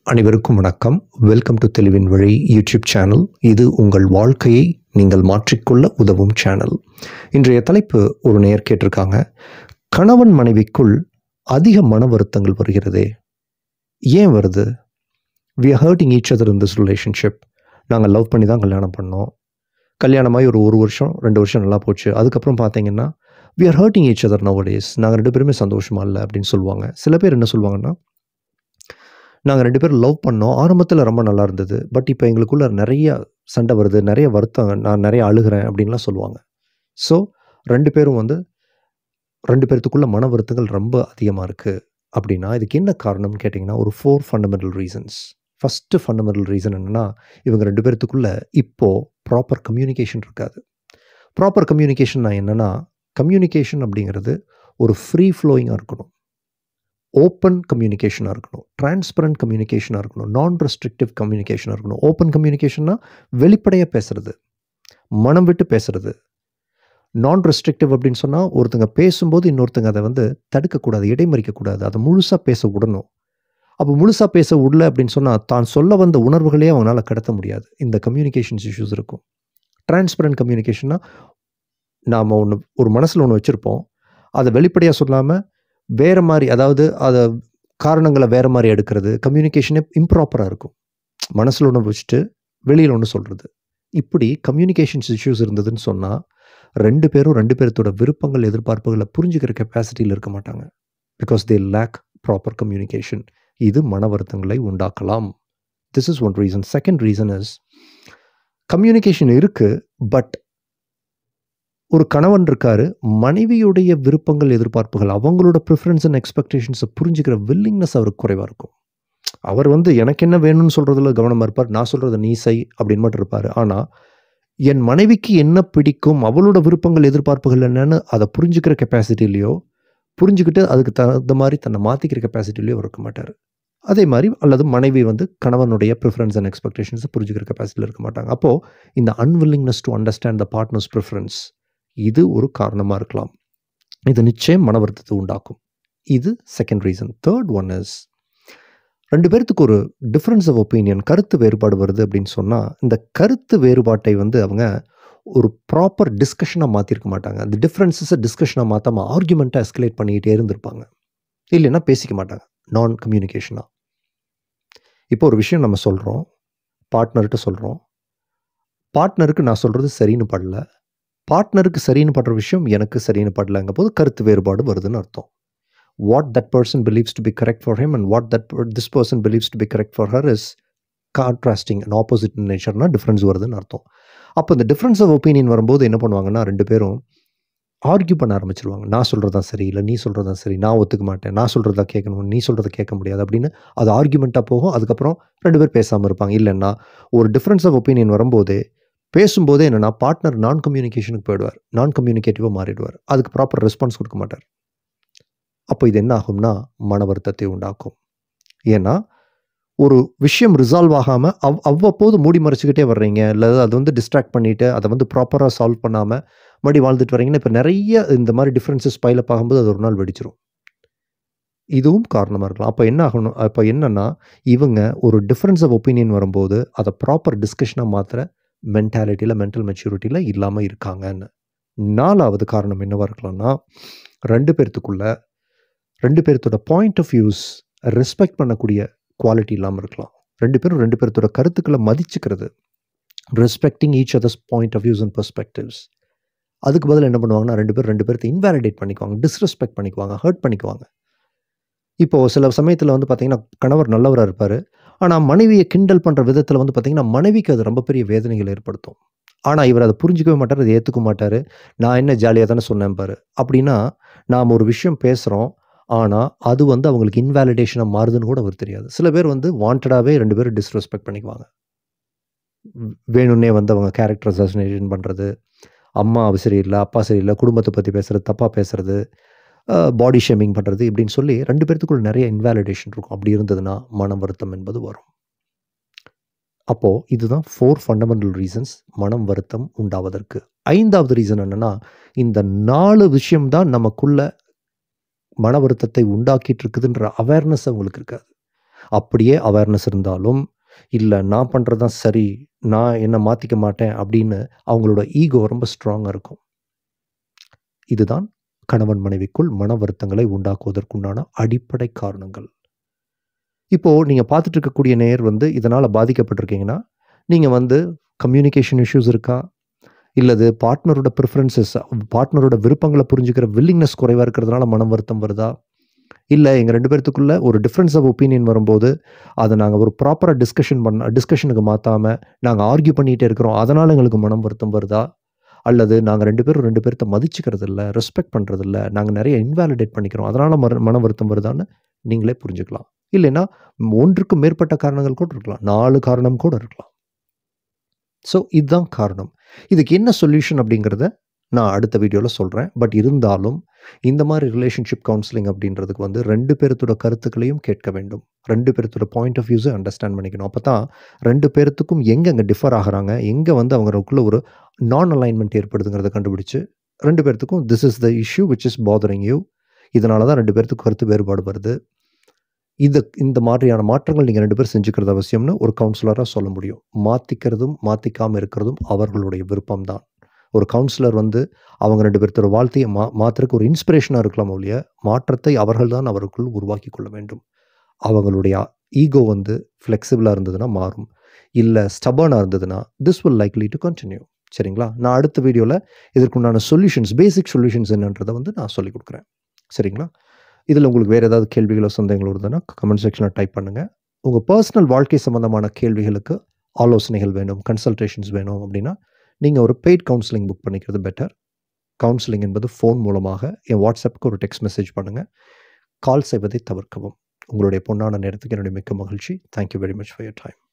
அனைவருக்கும் வணக்கம். Welcome to தெளிவின் வழி யூடியூப் சேனல். இது உங்கள் வாழ்க்கையை நீங்கள் மாற்றிக்கொள்ள உதவும் சேனல். இன்றைய தலைப்பு ஒரு நேயர் கேட்டிருக்காங்க. கணவன் மனைவிக்குள் அதிக மன வருத்தங்கள் வருகிறதே, ஏன் வருது? We are hurting each other in this relationship. நாங்கள் லவ் பண்ணி தான் கல்யாணம் பண்ணோம். கல்யாணமாகி ஒரு வருஷம் 2 வருஷம் நல்லா போச்சு. அதுக்கப்புறம் பார்த்தீங்கன்னா we are hurting each other nowadays. நாங்கள் 2 பேருமே சந்தோஷமா இல்லை அப்படின்னு சொல்லுவாங்க. சில பேர் என்ன சொல்லுவாங்கன்னா, நாங்கள் 2 பேரும் லவ் பண்ணோம். ஆரம்பத்தில் ரொம்ப நல்லா இருந்தது. பட் இப்போ எங்களுக்குள்ள நிறைய சண்டை வருது, நிறைய வருத்தம், நான் நிறைய அழுகிறேன் அப்படின்லாம் சொல்லுவாங்க. ஸோ 2 பேரும் 2 பேர்த்துக்குள்ள மன வருத்தங்கள் ரொம்ப அதிகமாக இருக்குது அப்படின்னா இதுக்கு என்ன காரணம்னு கேட்டிங்கன்னா, ஒரு 4 fundamental reasons. First fundamental reason என்னென்னா, இவங்க 2 பேர்த்துக்குள்ள இப்போது ப்ராப்பர் கம்யூனிகேஷன் இருக்காது. ப்ராப்பர் கம்யூனிகேஷன்னா என்னென்னா, கம்யூனிகேஷன் அப்படிங்கிறது ஒரு ஃப்ரீ ஃப்ளோயிங்காக இருக்கணும், ஓப்பன் கம்யூனிகேஷனாக இருக்கணும், டிரான்ஸ்பரண்ட் கம்யூனிகேஷனாக இருக்கணும், நான் ரெஸ்ட்ரிக்டிவ் கம்யூனிகேஷனாக இருக்கணும். ஓப்பன் கம்யூனிகேஷன்னா வெளிப்படையாக பேசுறது, மனம் விட்டு பேசுறது. நான் ரெஸ்ட்ரிக்டிவ் அப்படின்னு சொன்னால் ஒருத்தங்க பேசும்போது இன்னொருத்தங்க அதை தடுக்கக்கூடாது, இடைமறிக்கக்கூடாது, அதை முழுசாக பேச விடணும். அப்போ முழுசாக பேச விடல அப்படின்னு சொன்னால் தான் சொல்ல வந்த உணர்வுகளே அவங்களால கடத்த முடியாது. இந்த கம்யூனிகேஷன்ஸ் இஷ்யூஸ் இருக்கும். டிரான்ஸ்பரண்ட் கம்யூனிகேஷன்னா நாம் ஒரு மனசில் ஒன்று வச்சுருப்போம், அதை வெளிப்படையாக சொல்லாமல் வேறு மாதிரி, அதாவது அதை காரணங்களை வேறு மாதிரி எடுக்கிறது. கம்யூனிகேஷனே இம்ப்ராப்பராக இருக்கும். மனசில் ஒன்று வச்சுட்டு வெளியில் ஒன்று சொல்கிறது. இப்படி கம்யூனிகேஷன்ஸ் இஷ்யூஸ் இருந்ததுன்னு சொன்னால் 2 பேரும் 2 பேர்த்தோட விருப்பங்கள், எதிர்பார்ப்புகளை புரிஞ்சுக்கிற கெப்பாசிட்டியில் இருக்க மாட்டாங்க. Because they lack proper communication. இது மன வருத்தங்களை உண்டாக்கலாம். This is one reason. Second reason is, communication இருக்குது, பட் ஒரு கணவன் இருக்காரு, மனைவியுடைய விருப்பங்கள், எதிர்பார்ப்புகள், அவங்களோட ப்ரிஃபரன்ஸ் அண்ட் எக்ஸ்பெக்டேஷன்ஸை புரிஞ்சுக்கிற வில்லிங்னஸ் அவருக்கு குறைவாக இருக்கும். அவர் எனக்கு என்ன வேணும்னு சொல்கிறதுல கவனமாக இருப்பார். நான் சொல்கிறத நீ செய் அப்படின்னு மட்டும் இருப்பார். ஆனால் என் மனைவிக்கு என்ன பிடிக்கும், அவளோட விருப்பங்கள், எதிர்பார்ப்புகள் என்னன்னு அதை புரிஞ்சுக்கிற கெப்பாசிட்டிலையோ, புரிஞ்சுக்கிட்டு அதுக்கு தகுந்த மாதிரி தன்னை மாற்றிக்கிற கெப்பாசிட்டிலையோ இருக்க மாட்டார். அதே மாதிரி அல்லது மனைவி கணவனுடைய ப்ரிஃபரன்ஸ் அண்ட் எக்ஸ்பெக்டேஷன்ஸை புரிஞ்சுக்கிற கெப்பாசிட்டியில் இருக்க மாட்டாங்க. அப்போது இந்த unwillingness to understand the partner's preference, இது ஒரு காரணமாக இருக்கலாம். இது நிச்சயம் மன வருத்தத்தை உண்டாக்கும். இது second reason. Third one is, 2 பேர்த்துக்கு ஒரு டிஃப்ரென்ஸ் ஆஃப் ஒப்பீனியன், கருத்து வேறுபாடு வருது அப்படின்னு சொன்னால், இந்த கருத்து வேறுபாட்டை அவங்க ஒரு ப்ராப்பர் டிஸ்கஷனாக மாற்றிருக்க மாட்டாங்க. அந்த டிஃப்ரென்ஸஸை டிஸ்கஷனாக மாற்றாமல் ஆர்குமெண்ட்டாக எஸ்கலேட் பண்ணிக்கிட்டே இருந்திருப்பாங்க. இல்லைன்னா பேசிக்க மாட்டாங்க. நான் கம்யூனிகேஷனாக. இப்போ ஒரு விஷயம் நம்ம சொல்கிறோம், பார்ட்னர்கிட்ட சொல்கிறோம். பார்ட்னருக்கு நான் சொல்கிறது சரின்னு படல, பார்ட்னருக்கு சரின்னு படுற விஷயம் எனக்கு சரின்னு படலைங்க போது கருத்து வேறுபாடு வருதுன்னு அர்த்தம். What that person believes to be correct for him and what this person believes to be correct for her is contrasting and opposite நேச்சர்னா டிஃப்ரென்ஸ் வருதுன்னு அர்த்தம். அப்போ இந்த டிஃப்ரென்ஸ் ஆஃப் ஒப்பீனியன் வரும்போது என்ன பண்ணுவாங்கன்னா, 2 பேரும் ஆர்கியூ பண்ண ஆரம்பிச்சிருவாங்க. நான் சொல்கிறதா சரி, இல்லை நீ சொல்கிறதா சரி, நான் ஒத்துக்க மாட்டேன், நான் சொல்கிறதா கேட்கணும், நீ சொல்கிறத கேட்க முடியாது அப்படின்னு அது ஆர்கியூமெண்ட்டாக போகும். அதுக்கப்புறம் 2 பேர் பேசாமல் இருப்பாங்க. இல்லைன்னா ஒரு டிஃப்ரென்ஸ் ஆஃப் ஒப்பீனியன் வரும்போதே பேசும்போதே என்னென்னா பார்ட்னர் நான் கம்யூனிகேஷனுக்கு போயிடுவார், நான் கம்யூனிகேட்டிவாக மாறிடுவார். அதுக்கு ப்ராப்பர் ரெஸ்பான்ஸ் கொடுக்க மாட்டார். அப்போ இது என்ன ஆகும்னா மன வருத்தத்தை உண்டாக்கும். ஏன்னா ஒரு விஷயம் ரிசால்வ் ஆகாமல் அவ்வப்போது மூடி மறைச்சிக்கிட்டே வர்றீங்க, இல்லை அது டிஸ்ட்ராக்ட் பண்ணிவிட்டு அதை ப்ராப்பராக சால்வ் பண்ணாமல் மறுபடி வாழ்ந்துட்டு வரீங்கன்னா, இப்போ நிறைய இந்த மாதிரி டிஃப்ரென்சஸ் பைலப் ஆகும்போது அது ஒரு நாள் வெடிச்சிரும். இதுவும் காரணமாக இருக்கலாம். அப்போ என்ன ஆகணும், அப்போ என்னென்னா இவங்க ஒரு டிஃப்ரென்ஸ் ஆஃப் ஒப்பீனியன் வரும்போது அதை ப்ராப்பர் டிஸ்கஷனாக மாத்திர மென்டாலிட்டியில், மென்டல் மெச்சூரிட்டியில் இல்லாமல் இருக்காங்கன்னு. 4வது காரணம் என்னவாக இருக்கலாம்னா, 2 பேர்த்துக்குள்ள 2 பேர்த்தோட பாயிண்ட் ஆஃப் வியூஸ் ரெஸ்பெக்ட் பண்ணக்கூடிய குவாலிட்டி இல்லாமல் இருக்கலாம். 2 பேரும் 2 பேர்த்தோட கருத்துக்களை மதிச்சுக்கிறது, respecting each others point of views and perspectives. அதுக்கு பதில் என்ன பண்ணுவாங்கன்னா, 2 பேர்த்தை இன்வாலிடேட் பண்ணிக்குவாங்க, டிஸ்ரெஸ்பெக்ட் பண்ணிக்குவாங்க, ஹர்ட் பண்ணிக்குவாங்க. இப்போது சில சமயத்தில் பார்த்தீங்கன்னா, கணவர் நல்லவராக இருப்பார், ஆனால் மனைவியை கிண்டல் பண்ணுற விதத்தில் பார்த்தீங்கன்னா, மனைவிக்கு அது ரொம்ப பெரிய வேதனைகளை ஏற்படுத்தும். ஆனால் இவர் அதை புரிஞ்சிக்கவே மாட்டார், அதை ஏற்றுக்க மாட்டார். நான் என்ன ஜாலியாக தானே சொன்னேன் பாரு அப்படின்னா, நாம் ஒரு விஷயம் பேசுகிறோம், ஆனால் அது அவங்களுக்கு இன்வாலிடேஷனாக மாறுதுன்னு கூட அவர் தெரியாது. சில பேர் வாண்டடாகவே 2 பேரும் டிஸ்ரெஸ்பெக்ட் பண்ணிக்குவாங்க. வேணும்னே அவங்க கேரக்டர் அசாசினேஷன் பண்ணுறது, அம்மா சரியில்லை, அப்பா சரியில்லை, குடும்பத்தை பற்றி பேசுகிறது, தப்பாக பேசுகிறது, பாடி ஷேமிங் பண்ணுறது இப்படின்னு சொல்லி 2 பேர்த்துக்குள்ள நிறைய இன்வாலிடேஷன் இருக்கும். அப்படி இருந்ததுன்னா மன வருத்தம் என்பது வரும். அப்போது இதுதான் 4 ஃபண்டமெண்டல் ரீசன்ஸ் மனம் வருத்தம் உண்டாவதற்கு. 5வது ரீசன் என்னென்னா, இந்த 4 விஷயம்தான் நமக்குள்ள மன வருத்தத்தை உண்டாக்கிட்டு இருக்குதுன்ற அவேர்னஸ் அவங்களுக்கு இருக்காது. அப்படியே அவேர்னஸ் இருந்தாலும், இல்ல நான் பண்றது தான் சரி, நான் என்ன மாத்திக்க மாட்டேன் அப்படின்னு அவங்களோட ஈகோ ரொம்ப ஸ்ட்ராங்கா இருக்கும். இதுதான் கணவன் மனைவிக்குள் மன வருத்தங்களை உண்டாக்குவதற்குண்டான அடிப்படை காரணங்கள். இப்போ நீங்க பார்த்துட்டு இருக்கக்கூடிய நேயர் வந்து இதனால பாதிக்கப்பட்டிருக்கீங்கன்னா, நீங்க வந்து கம்யூனிகேஷன் இஷ்யூஸ் இருக்கா? இல்லது பார்ட்னரோட பிரெஃபரன்ஸஸ் பார்ட்னரோட விருப்பங்கள புரிஞ்சுக்கிற வில்லிங்னஸ் குறைவா இருக்கிறதுனால மன வருத்தம் வருதா? இல்ல எங்க 2 பேத்துக்குள்ள ஒரு டிஃபரன்ஸ் ஆஃப் ஒப்பீனியன் வரும்போது, அத நாங்க ஒரு ப்ராப்பரா டிஸ்கஷனுக்கு மாத்தாம, நாங்க ஆர்க்யூ பண்ணிட்டே இருக்கிறோம். அதனால எங்களுக்கு மனம் வருத்தம் வருதா? அல்லது நாங்க 2 பேரும் 2 பேர்த்த மதிச்சுக்கிறதில்ல, ரெஸ்பெக்ட் பண்றதில்ல, நாங்க நெறைய இன்வாலிடேட் பண்ணிக்கிறோம். அதனால மன வருத்தம் வருதான்னு நீங்களே புரிஞ்சுக்கலாம். இல்லைன்னா, ஒன்றுக்கு மேற்பட்ட காரணங்கள் கூட இருக்கலாம். 4 காரணம் கூட இருக்கலாம். ஸோ இதுதான் காரணம். இதுக்கு என்ன சொல்யூஷன் அப்படிங்கிறத நான் அடுத்த வீடியோல சொல்றேன். பட் இருந்தாலும், இந்த மாரி ரிலேஷன்ஷிப் கவுன்சிலிங் அப்படின்றதுக்கு வந்து 2 பேர்த்தோட கருத்துக்களையும் கேட்க வேண்டும். 2 பேர்த்தோட பாயிண்ட் ஆஃப் வியூஸ அண்டர்ஸ்டாண்ட் பண்ணிக்கணும். அப்பதான் 2 பேர்த்துக்கும் எங்கங்க டிஃபர் ஆகுறாங்க, எங்க வந்து அவங்களுக்குள்ள ஒரு நான் அலைன்மென்ட் ஏற்படுதுங்கிறத கண்டுபிடிச்சு, 2 பேர்த்துக்கும் this is the issue which is bothering you. இதனால தான் 2 பேர்த்துக்கும் கருத்து வேறுபாடு வருது. இந்த மாதிரியான மாற்றங்கள் நீங்க 2 பேரும் செஞ்சுக்கிறது அவசியம்னு ஒரு கவுன்சிலரா சொல்ல முடியும். மாத்திக்கிறதும், மாத்திக்காம இருக்கிறதும் அவர்களுடைய விருப்பம் தான். ஒரு கவுன்சிலர் வந்து அவங்க 2 பேர்த்தோட வாழ்க்கைய மாத்துறதுக்கு ஒரு இன்ஸ்பிரேஷனா இருக்கலாமே ஒழிய, மாற்றத்தை அவர்கள் தான் அவருக்குள் உருவாக்கிக் கொள்ள வேண்டும். அவங்களுடைய ஈகோ வந்து ஃப்ளெக்சிபிளா இருந்ததுன்னா மாறும். இல்ல ஸ்டபர்னா இருந்ததுன்னா, this will likely to continue. சரிங்களா? நான் அடுத்த வீடியோல இதற்குண்டான சொல்யூஷன்ஸ், பேசிக் சொல்யூஷன்ஸ் என்னன்றத வந்து நான் சொல்லிக் குடுக்குறேன். சரிங்களா? இதில உங்களுக்கு வேற ஏதாவது கேள்விகளோ, சந்தேகங்களோ இருந்ததுன்னா கமெண்ட் செக்ஷன்ல டைப் பண்ணுங்க. உங்க பெர்சனல் வாழ்க்கை சம்பந்தமான கேள்விகளுக்கு ஆலோசனைகள் வேணும், கன்சல்டேஷன்ஸ் வேணும் அப்படின்னா, நீங்க ஒரு பெய்ட் கவுன்சிலிங் புக் பண்ணிக்கிறது பெட்டர். கவுன்சிலிங் என்பது ஃபோன் மூலமாக என் வாட்ஸ்அப்க்கு ஒரு டெக்ஸ்ட் மெசேஜ் பண்ணுங்க. கால் செய்வதை தவிர்க்கவும். உங்களுடைய பொன்னான நேரத்துக்கு என்னுடைய மிக்க மகிழ்ச்சி. Thank you very much for your time.